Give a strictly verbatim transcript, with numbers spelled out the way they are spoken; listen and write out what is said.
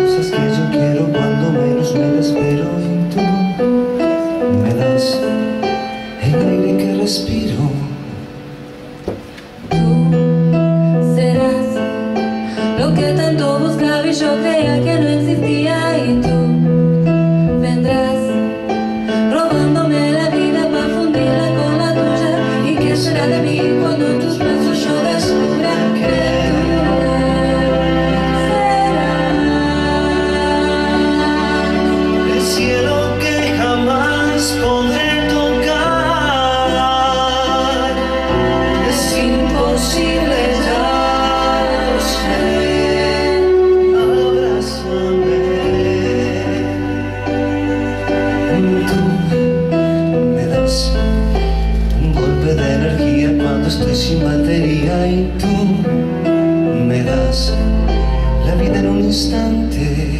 cosas que yo quiero cuando menos me lo espero, y tú me das el aire que respiro. Tú serás lo que tanto buscaba y yo creía que no existía, y tú vendrás robándome la vida para fundirla con la tuya. ¿Y qué será de mí cuando en tus brazos yo descubra que podré tocar? Es imposible, ya lo sé. Abrázame. Tú me das un golpe de energía cuando estoy sin batería, y tú me das la vida en un instante.